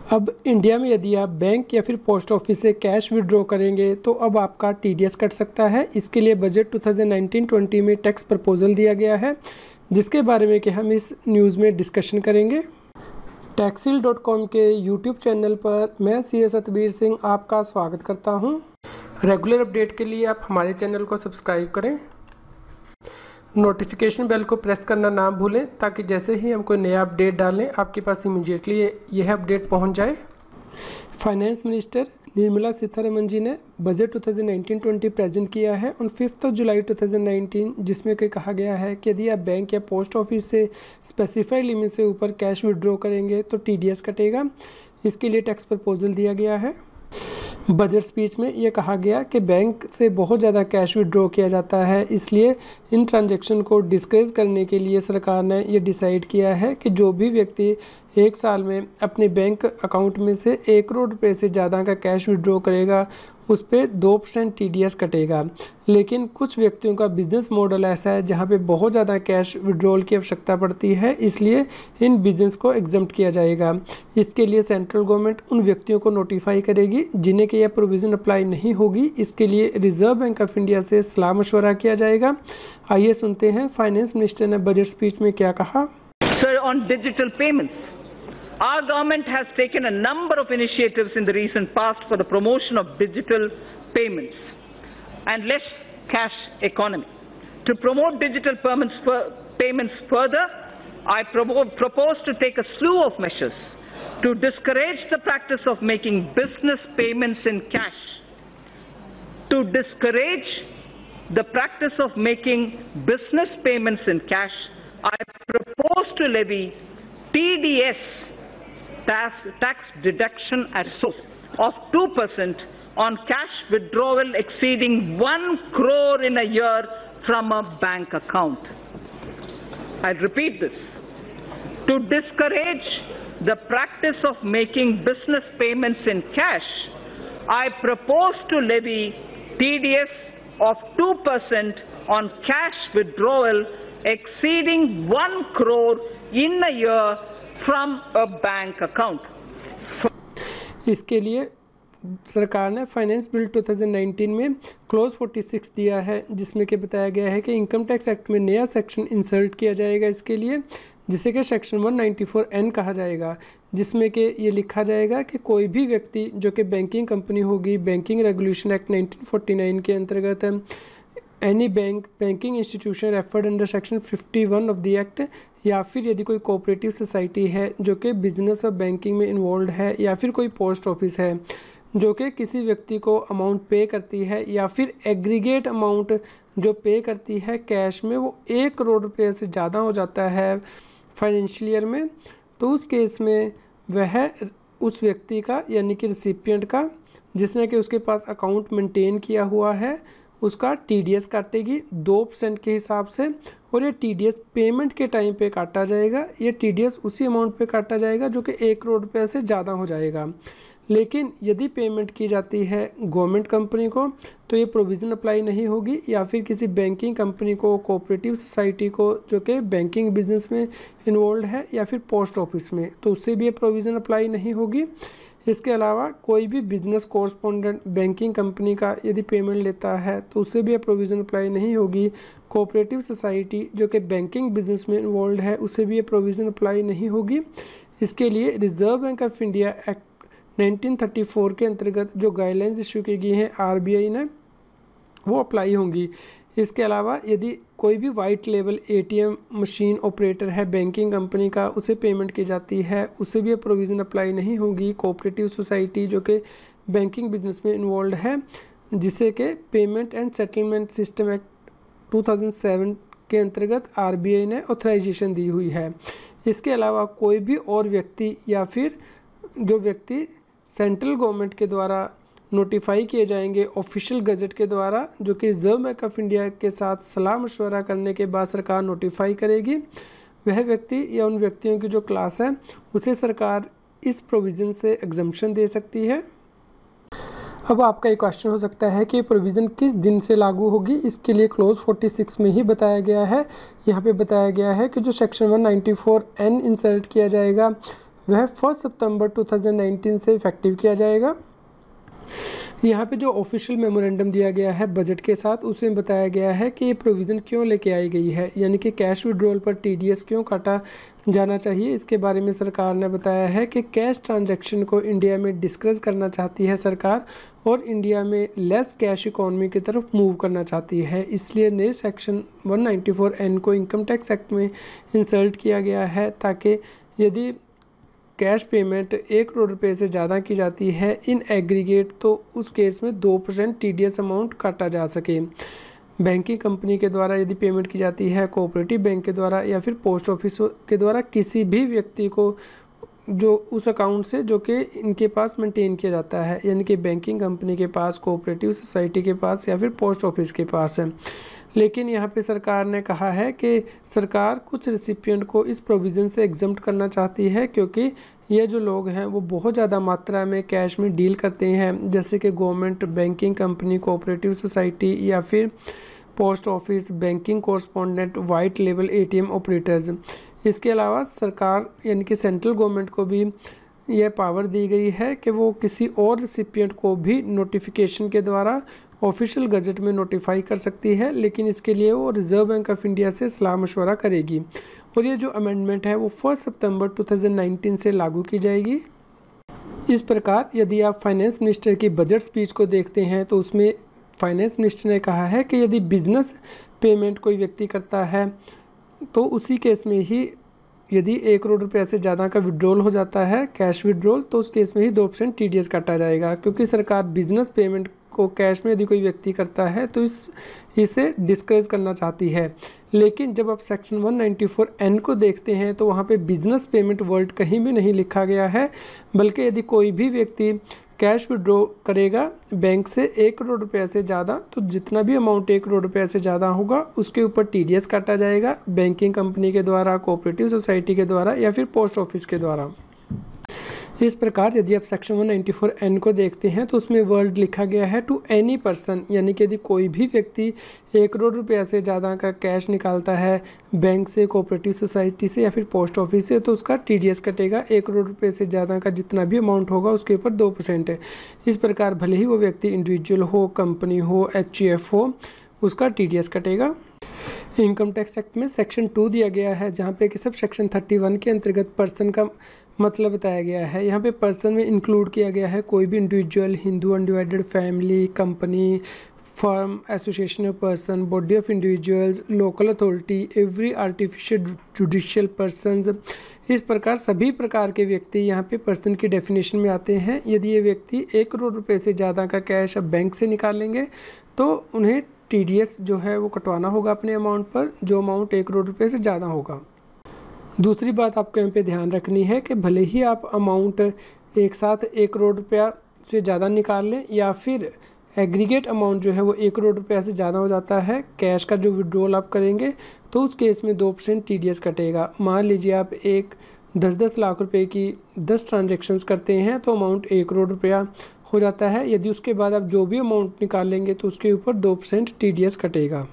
अब इंडिया में यदि आप बैंक या फिर पोस्ट ऑफिस से कैश विड्रॉ करेंगे तो अब आपका टीडीएस कट सकता है। इसके लिए बजट 2019-20 में टैक्स प्रपोजल दिया गया है, जिसके बारे में कि हम इस न्यूज़ में डिस्कशन करेंगे। taxil.com के यूट्यूब चैनल पर मैं सी सतबीर सिंह आपका स्वागत करता हूं। रेगुलर अपडेट के लिए आप हमारे चैनल को सब्सक्राइब करें, नोटिफिकेशन बेल को प्रेस करना ना भूलें ताकि जैसे ही हम कोई नया अपडेट डालें आपके पास इमीडिएटली यह अपडेट पहुंच जाए। फाइनेंस मिनिस्टर निर्मला सीतारमण जी ने बजट 2019-20 प्रेजेंट किया है ऑन 5 जुलाई 2019, जिसमें कि कहा गया है कि यदि आप बैंक या पोस्ट ऑफिस से स्पेसिफाइड लिमिट से ऊपर कैश विड्रॉ करेंगे तो टीडीएस कटेगा। इसके लिए टैक्स प्रपोजल दिया गया है। बजट स्पीच में यह कहा गया कि बैंक से बहुत ज़्यादा कैश विड्रॉ किया जाता है, इसलिए इन ट्रांजैक्शन को डिस्करेज करने के लिए सरकार ने ये डिसाइड किया है कि जो भी व्यक्ति एक साल में अपने बैंक अकाउंट में से 1 करोड़ रुपये से ज़्यादा का कैश विड्रॉ करेगा उस पर 2% टीडीएस कटेगा। लेकिन कुछ व्यक्तियों का बिजनेस मॉडल ऐसा है जहां पे बहुत ज़्यादा कैश विड्रॉल की आवश्यकता पड़ती है, इसलिए इन बिजनेस को एग्जम्प्ट किया जाएगा। इसके लिए सेंट्रल गवर्नमेंट उन व्यक्तियों को नोटिफाई करेगी जिन्हें कि यह प्रोविज़न अप्लाई नहीं होगी। इसके लिए रिजर्व बैंक ऑफ इंडिया से सलाह मशवरा किया जाएगा। आइए सुनते हैं फाइनेंस मिनिस्टर ने बजट स्पीच में क्या कहा। Sir, on digital payments, our government has taken a number of initiatives in the recent past for the promotion of digital payments and less cash economy. To promote digital payments further, I propose to take a slew of measures to discourage the practice of making business payments in cash. To discourage the practice of making business payments in cash, I propose to levy TDS, tax deduction at source, of 2% on cash withdrawal exceeding 1 crore in a year from a bank account. I'll repeat this. To discourage the practice of making business payments in cash, I propose to levy TDS of 2% on cash withdrawal exceeding 1 crore in a year from a bank account. इसके लिए सरकार ने finance bill 2019 में clause 46 दिया है, जिसमें कि बताया गया है कि इनकम टैक्स एक्ट में नया सेक्शन इंसर्ट किया जाएगा इसके लिए, जिसे कि सेक्शन 194N कहा जाएगा, जिसमें कि ये लिखा जाएगा कि कोई भी व्यक्ति जो कि बैंकिंग कंपनी होगी, बैंकिंग रेगुलेशन एक्ट 1949 के अंतर्गत any banking institution referred under section 51 of the act, या फिर यदि कोई कोऑपरेटिव सोसाइटी है जो कि बिजनेस और बैंकिंग में इन्वॉल्व है, या फिर कोई पोस्ट ऑफिस है जो कि किसी व्यक्ति को अमाउंट पे करती है, या फिर एग्रीगेट अमाउंट जो पे करती है कैश में वो 1 करोड़ रुपये से ज़्यादा हो जाता है फाइनेंशियल ईयर में, तो उस केस में वह उस व्यक्ति का यानी कि रिसिपिएंट का जिसने कि उसके पास अकाउंट मेंटेन किया हुआ है उसका टीडीएस काटेगी 2% के हिसाब से, और ये टीडीएस पेमेंट के टाइम पे काटा जाएगा। ये टीडीएस उसी अमाउंट पे काटा जाएगा जो कि 1 करोड़ रुपये से ज़्यादा हो जाएगा। लेकिन यदि पेमेंट की जाती है गवर्नमेंट कंपनी को तो ये प्रोविज़न अप्लाई नहीं होगी, या फिर किसी बैंकिंग कंपनी को, कोऑपरेटिव सोसाइटी को जो कि बैंकिंग बिजनेस में इन्वॉल्व है, या फिर पोस्ट ऑफिस में, तो उससे भी ये प्रोविज़न अप्लाई नहीं होगी। इसके अलावा कोई भी बिजनेस कॉरस्पॉन्डेंट बैंकिंग कंपनी का यदि पेमेंट लेता है तो उससे भी ये प्रोविज़न अप्लाई नहीं होगी। कोऑपरेटिव सोसाइटी जो कि बैंकिंग बिजनेस में इन्वॉल्व है उससे भी ये प्रोविज़न अप्लाई नहीं होगी। इसके लिए reserve bank of India act 1934 के अंतर्गत जो गाइडलाइंस इशू की गई हैं आरबीआई ने वो अप्लाई होंगी। इसके अलावा यदि कोई भी वाइट लेवल एटीएम मशीन ऑपरेटर है बैंकिंग कंपनी का, उसे पेमेंट की जाती है, उससे भी प्रोविज़न अप्लाई नहीं होगी। कोऑपरेटिव सोसाइटी जो कि बैंकिंग बिजनेस में इन्वॉल्व है, जिसे कि payment and settlement system act 2007 के अंतर्गत आरबीआई ने ऑथराइजेशन दी हुई है। इसके अलावा कोई भी और व्यक्ति या फिर जो व्यक्ति सेंट्रल गवर्नमेंट के द्वारा नोटिफाई किए जाएंगे ऑफिशियल गजट के द्वारा, जो कि रिजर्व बैंक ऑफ इंडिया के साथ सलाह मशवरा करने के बाद सरकार नोटिफाई करेगी, वह व्यक्ति या उन व्यक्तियों की जो क्लास है उसे सरकार इस प्रोविज़न से एग्जम्पशन दे सकती है। अब आपका एक क्वेश्चन हो सकता है कि प्रोविज़न किस दिन से लागू होगी। इसके लिए क्लॉज 46 में ही बताया गया है। यहाँ पे बताया गया है कि जो सेक्शन 194N इंसर्ट किया जाएगा वह 1 सितंबर 2019 से इफेक्टिव किया जाएगा। यहाँ पे जो ऑफिशियल मेमोरेंडम दिया गया है बजट के साथ, उसमें बताया गया है कि ये प्रोविज़न क्यों लेके आई गई है, यानी कि कैश विड्रॉल पर टीडीएस क्यों काटा जाना चाहिए। इसके बारे में सरकार ने बताया है कि कैश ट्रांजैक्शन को इंडिया में डिस्करेज करना चाहती है सरकार, और इंडिया में लेस कैश इकोनॉमी की तरफ मूव करना चाहती है। इसलिए नए सेक्शन 194N को इनकम टैक्स एक्ट में इंसर्ट किया गया है, ताकि यदि कैश पेमेंट 1 करोड़ रुपए से ज़्यादा की जाती है इन एग्रीगेट, तो उस केस में 2% टीडीएस अमाउंट काटा जा सके। बैंकिंग कंपनी के द्वारा यदि पेमेंट की जाती है, कोऑपरेटिव बैंक के द्वारा या फिर पोस्ट ऑफिस के द्वारा किसी भी व्यक्ति को, जो उस अकाउंट से जो कि इनके पास मेंटेन किया जाता है, यानी कि बैंकिंग कंपनी के पास, कोऑपरेटिव सोसाइटी के पास या फिर पोस्ट ऑफिस के पास है। लेकिन यहाँ पे सरकार ने कहा है कि सरकार कुछ रेसिपिएंट को इस प्रोविज़न से एग्जम्प्ट करना चाहती है, क्योंकि ये जो लोग हैं वो बहुत ज़्यादा मात्रा में कैश में डील करते हैं, जैसे कि government, banking company, cooperative society या फिर post office, banking correspondent, white label ATM operators. इसके अलावा सरकार यानी कि सेंट्रल गवर्नमेंट को भी यह पावर दी गई है कि वो किसी और रेसिपिएंट को भी नोटिफिकेशन के द्वारा ऑफिशियल गजट में नोटिफाई कर सकती है, लेकिन इसके लिए वो रिजर्व बैंक ऑफ इंडिया से सलाह मशवरा करेगी। और ये जो अमेंडमेंट है वो 1 सितंबर 2019 से लागू की जाएगी। इस प्रकार यदि आप फाइनेंस मिनिस्टर की बजट स्पीच को देखते हैं तो उसमें फाइनेंस मिनिस्टर ने कहा है कि यदि बिजनेस पेमेंट कोई व्यक्ति करता है तो उसी केस में ही यदि 1 करोड़ रुपये से ज़्यादा का विड्रॉल हो जाता है, कैश विड्रॉल, तो उस केस में ही 2% टीडीएस काटा जाएगा, क्योंकि सरकार बिजनेस पेमेंट को कैश में यदि कोई व्यक्ति करता है तो इसे डिस्करेज करना चाहती है। लेकिन जब आप सेक्शन 194N को देखते हैं तो वहाँ पे बिजनेस पेमेंट वर्ड कहीं भी नहीं लिखा गया है, बल्कि यदि कोई भी व्यक्ति कैश विड्रॉ करेगा बैंक से 1 करोड़ रुपये से ज़्यादा, तो जितना भी अमाउंट 1 करोड़ रुपये से ज़्यादा होगा उसके ऊपर टीडीएस काटा जाएगा, बैंकिंग कंपनी के द्वारा, कोऑपरेटिव सोसाइटी के द्वारा या फिर पोस्ट ऑफिस के द्वारा। इस प्रकार यदि आप सेक्शन 194N को देखते हैं तो उसमें वर्ड लिखा गया है टू एनी पर्सन, यानी कि यदि कोई भी व्यक्ति 1 करोड़ रुपये से ज़्यादा का कैश निकालता है बैंक से, कोऑपरेटिव सोसाइटी से या फिर पोस्ट ऑफिस से, तो उसका टीडीएस कटेगा। 1 करोड़ रुपये से ज़्यादा का जितना भी अमाउंट होगा उसके ऊपर 2% है। इस प्रकार भले ही वो व्यक्ति इंडिविजुअल हो, कंपनी हो, एचयूएफ हो, उसका टीडीएस कटेगा। इनकम टैक्स एक्ट में सेक्शन 2 दिया गया है, जहाँ पे कि सब सेक्शन 31 के अंतर्गत पर्सन का मतलब बताया गया है। यहाँ पे पर्सन में इंक्लूड किया गया है कोई भी individual, Hindu undivided family, company, firm, association of person, body of individuals, local authority, every artificial judicial persons. इस प्रकार सभी प्रकार के व्यक्ति यहाँ पे पर्सन की डेफिनेशन में आते हैं। यदि ये व्यक्ति 1 करोड़ रुपये से ज़्यादा का कैश अब बैंक से निकालेंगे तो उन्हें टीडीएस जो है वो कटवाना होगा अपने अमाउंट पर, जो अमाउंट 1 करोड़ रुपये से ज़्यादा होगा। दूसरी बात आपको यहाँ पे ध्यान रखनी है कि भले ही आप अमाउंट एक साथ 1 करोड़ रुपया से ज़्यादा निकाल लें या फिर एग्रीगेट अमाउंट जो है वो 1 करोड़ रुपया से ज़्यादा हो जाता है कैश का जो विड्रॉल आप करेंगे, तो उस केस में 2% टीडीएस कटेगा। मान लीजिए आप 10-10 लाख रुपए की 10 ट्रांजेक्शन्स करते हैं तो अमाउंट 1 करोड़ रुपया हो जाता है। यदि उसके बाद आप जो भी अमाउंट निकाल लेंगे तो उसके ऊपर 2% टीडीएस कटेगा।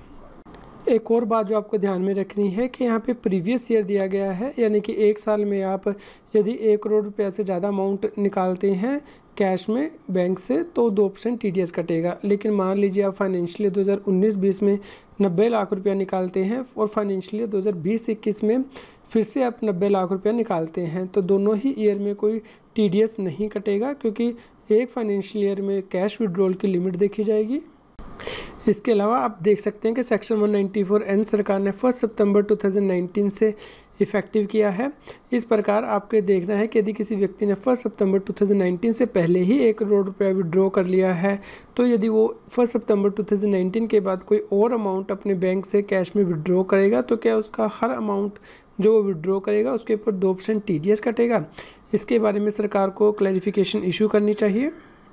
एक और बात जो आपको ध्यान में रखनी है कि यहाँ पे प्रीवियस ईयर दिया गया है, यानी कि 1 साल में आप यदि 1 करोड़ रुपया से ज़्यादा अमाउंट निकालते हैं कैश में बैंक से तो 2% टीडीएस कटेगा। लेकिन मान लीजिए आप फाइनेंशियल 2019-20 में 90 लाख रुपया निकालते हैं और फाइनेंशियल 2020-21 में फिर से आप 90 लाख रुपया निकालते हैं, तो दोनों ही ईयर में कोई टीडीएस नहीं कटेगा, क्योंकि एक फाइनेंशियल ईयर में कैश विड्रॉल की लिमिट देखी जाएगी। इसके अलावा आप देख सकते हैं कि सेक्शन 194N सरकार ने 1 सितंबर 2019 से इफ़ेक्टिव किया है। इस प्रकार आपको देखना है कि यदि किसी व्यक्ति ने 1 सितंबर 2019 से पहले ही 1 करोड़ रुपया विड्रॉ कर लिया है, तो यदि वो 1 सितंबर 2019 के बाद कोई और अमाउंट अपने बैंक से कैश में विड्रॉ करेगा तो क्या उसका हर अमाउंट जो वो विड्रॉ करेगा उसके ऊपर 2% टीडीएस कटेगा। इसके बारे में सरकार को क्लैरिफिकेशन इशू करनी चाहिए।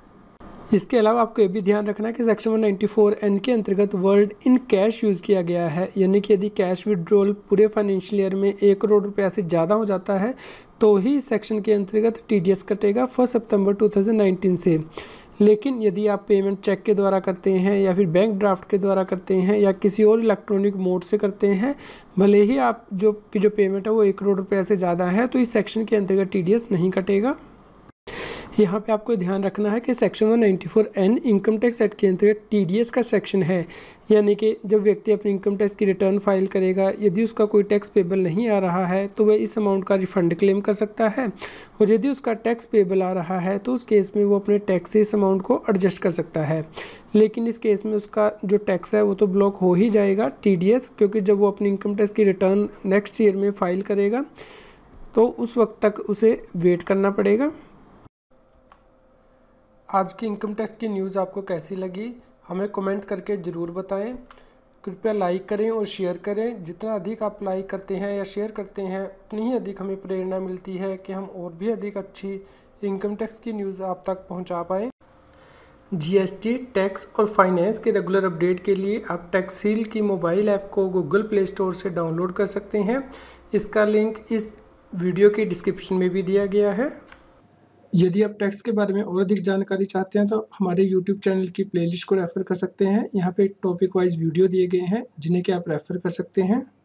इसके अलावा आपको ये भी ध्यान रखना है कि सेक्शन 194N के अंतर्गत वर्ड इन कैश यूज़ किया गया है, यानी कि यदि कैश विड्रॉल पूरे फाइनेंशियल ईयर में 1 करोड़ रुपया से ज़्यादा हो जाता है तो ही सेक्शन के अंतर्गत टीडीएस कटेगा 1 सितंबर 2019 से। लेकिन यदि आप पेमेंट चेक के द्वारा करते हैं या फिर बैंक ड्राफ्ट के द्वारा करते हैं या किसी और इलेक्ट्रॉनिक मोड से करते हैं, भले ही आप जो पेमेंट है वो 1 करोड़ रुपये से ज़्यादा है, तो इस सेक्शन के अंतर्गत TDS नहीं कटेगा। यहाँ पे आपको ध्यान रखना है कि section 194N income tax act के अंतर्गत TDS का सेक्शन है, यानी कि जब व्यक्ति अपनी इनकम टैक्स की रिटर्न फाइल करेगा, यदि उसका कोई टैक्स पेबल नहीं आ रहा है तो वह इस अमाउंट का रिफंड क्लेम कर सकता है, और यदि उसका टैक्स पेबल आ रहा है तो उस केस में वो अपने टैक्स से इस अमाउंट को एडजस्ट कर सकता है। लेकिन इस केस में उसका जो टैक्स है वो तो ब्लॉक हो ही जाएगा TDS, क्योंकि जब वो अपनी इनकम टैक्स की रिटर्न नेक्स्ट ईयर में फ़ाइल करेगा तो उस वक्त तक उसे वेट करना पड़ेगा। आज की इनकम टैक्स की न्यूज़ आपको कैसी लगी हमें कमेंट करके ज़रूर बताएं। कृपया लाइक करें और शेयर करें। जितना अधिक आप लाइक करते हैं या शेयर करते हैं उतनी ही अधिक हमें प्रेरणा मिलती है कि हम और भी अधिक अच्छी इनकम टैक्स की न्यूज़ आप तक पहुंचा पाएँ। GST, टैक्स और फाइनेंस के रेगुलर अपडेट के लिए आप टैक्सील की मोबाइल ऐप को गूगल प्ले स्टोर से डाउनलोड कर सकते हैं। इसका लिंक इस वीडियो के डिस्क्रिप्शन में भी दिया गया है। यदि आप टैक्स के बारे में और अधिक जानकारी चाहते हैं तो हमारे YouTube चैनल की प्लेलिस्ट को रेफ़र कर सकते हैं। यहाँ पे टॉपिक वाइज वीडियो दिए गए हैं जिन्हें कि आप रेफ़र कर सकते हैं।